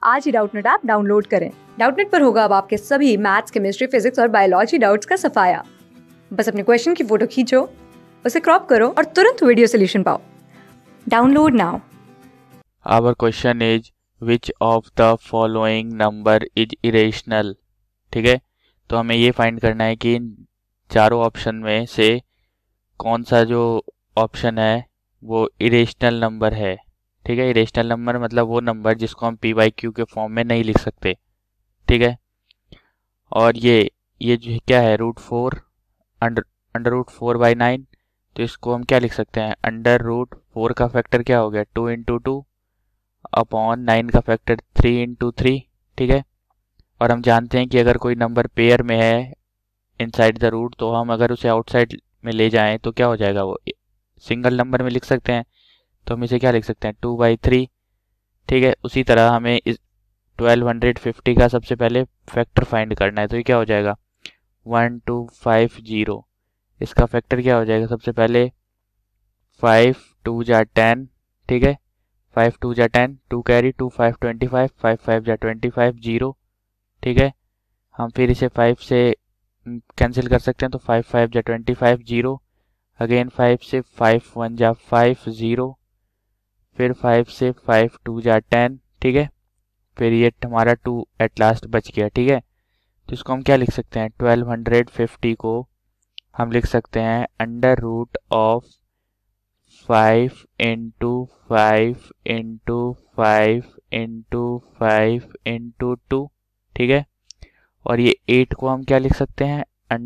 आज ही Doubtnut app download करें। डाउटनेट पर होगा अब आपके सभी मैथ्स, केमिस्ट्री, फिजिक्स और बायोलॉजी डाउट्स का सफाया। बस अपने क्वेश्चन की फोटो खींचो, उसे क्रॉप करो और तुरंत वीडियो सोल्यूशन पाओ। Download now. Our question is which of the following number is irrational। ठीक है, तो हमें ये फाइंड करना है कि इन चारों ऑप्शन में से कौन सा जो ऑप्शन है वो इरेशनल नंबर है। ठीक है, इरेशनल नंबर मतलब वो नंबर जिसको हम p/q के फॉर्म में नहीं लिख सकते। ठीक है, और ये जो क्या है √4 अंडर √4/9, तो इसको हम क्या लिख सकते हैं, अंडर √4 का फैक्टर क्या हो गया 2 × 2 अपॉन 9 का फैक्टर 3 × 3। ठीक है, और हम जानते हैं कि अगर कोई नंबर पेयर में है इनसाइड द रूट, तो हम अगर उसे आउटसाइड में ले जाएं तो क्या हो जाएगा, वो सिंगल नंबर में लिख सकते हैं। तो हम इसे क्या लिख सकते हैं 2/3। ठीक है, उसी तरह हमें इस 1250 का सबसे पहले फैक्टर फाइंड करना है, तो ये क्या हो जाएगा 1250। इसका फैक्टर क्या हो जाएगा, सबसे पहले 5 2 जा 10। ठीक है, 5 2 जा 10, 2 कैरी 2 5 25, 5 5 जा 25 0। ठीक है, हम फिर इसे 5 से कैंसिल कर सकते हैं, तो 5 5 जा 25 0। अगेन 5 से 5 1 जा 5 0। फिर 5 से 5 2 जा 10। ठीक है, फिर ये हमारा 2 एट लास्ट बच गया। ठीक है, तो इसको हम क्या लिख सकते हैं 1250 को हम लिख सकते हैं अंडर √ 5 × 5 × 5 × 5 × 2। ठीक है, और ये 8 को हम क्या लिख सकते हैं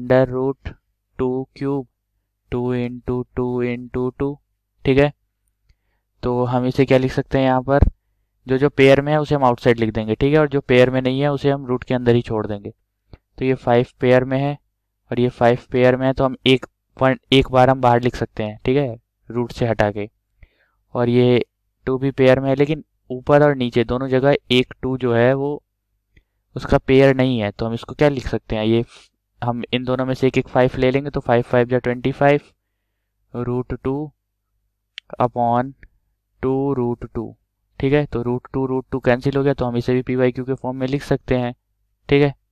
अंडर √2³ 2 × 2 × 2। ठीक है, तो हम इसे क्या लिख सकते हैं, यहाँ पर जो पेयर में है उसे हम आउटसाइड लिख देंगे। ठीक है, और जो पेयर में नहीं है उसे हम रूट के अंदर ही छोड़ देंगे। तो ये 5 पेयर में है और ये 5 पेयर में है, तो हम एक बार हम बाहर लिख सकते हैं। ठीक है, रूट से हटा के। और ये 2 भी पेयर में है, लेकिन ऊपर और नीचे दोनों जगह 2 जो है वो उसका पेयर नहीं है, तो हम इसको क्या लिख सकते हैं, ये हम इन दोनों में से एक 5 ले लेंगे, तो 5 5 जा 25 √2 अपॉन 2 √2। ठीक है, तो √2 कैंसिल हो गया, तो हम इसे भी p/q के फॉर्म में लिख सकते हैं। ठीक है,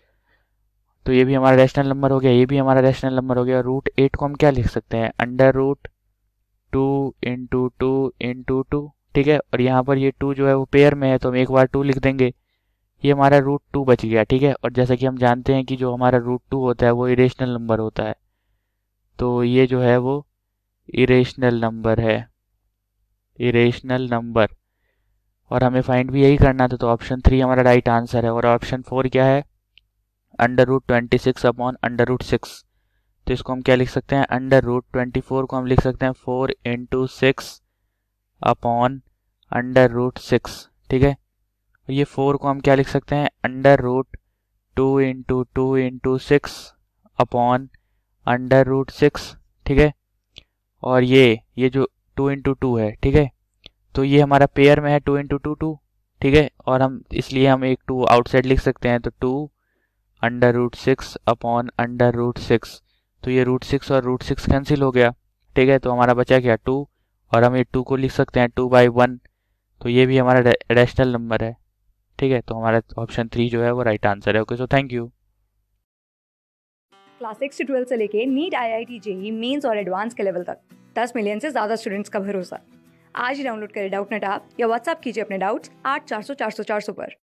तो ये भी हमारा रैशनल नंबर हो गया, ये भी हमारा रैशनल नंबर हो गया। √8 को हम क्या लिख सकते हैं अंडर √2 × 2 × 2। ठीक है, और यहाँ पर ये 2 जो है वो पेयर में है, तो हम एक बार 2 लिख देंगे, ये हमारा √2 बच गया। ठीक है, और जैसा कि हम जानते हैं कि जो हमारा √2 होता है वो इरेशनल नंबर होता है, तो ये जो है वो इरेशनल नंबर है, इरेशनल नंबर। और हमें फाइंड भी यही करना था, तो ऑप्शन 3 हमारा राइट आंसर है। और ऑप्शन 4 क्या है अंडर √26 अपॉन अंडर √6। तो इसको हम क्या लिख सकते हैं अंडर √24 को हम लिख सकते हैं 4 × 6 अपॉन अंडर √6। ठीक है, ये 4 को हम क्या लिख सकते हैं अंडर √2 × 2 × 6 अपॉन अंडर √6। ठीक है, और ये जो 2 × 2 है, ठीक है, तो ये हमारा पेयर में है 2 × 2 2। ठीक है, और हम इसलिए हम एक 2 आउटसाइड लिख सकते हैं, तो 2 अंडर √6 अपॉन अंडर √6। तो ये √6 और √6 कैंसिल हो गया। ठीक है, तो हमारा बचा क्या 2, और हम ये 2 को लिख सकते हैं 2/1, तो ये भी हमारा रैशनल नंबर है। ठीक है, तो हमारा ऑप्शन 3 जो है वो राइट आंसर है। Okay, so thank you. Class 6 से 12 से लेके नीट, IIT, JEE मेंस और एडवांस के लेवल तक 10 मिलियन से ज्यादा स्टूडेंट्स का भरोसा। आज ही डाउनलोड करें डाउटनेट ऐप या व्हाट्सएप कीजिए अपने डाउट्स 8400 400 400 पर।